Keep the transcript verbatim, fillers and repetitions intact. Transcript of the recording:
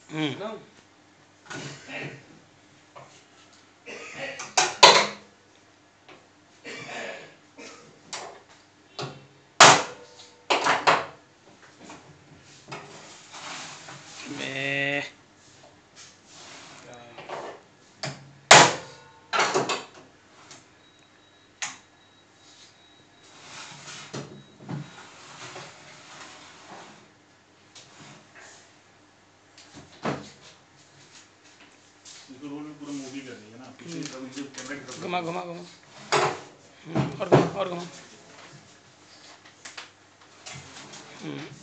हम्म मैं इसको रोल में पूरा मूवी करनी है ना, पीछे कैमरा की तरफ घुमा घुमा घुमा और घुमा और घुमा।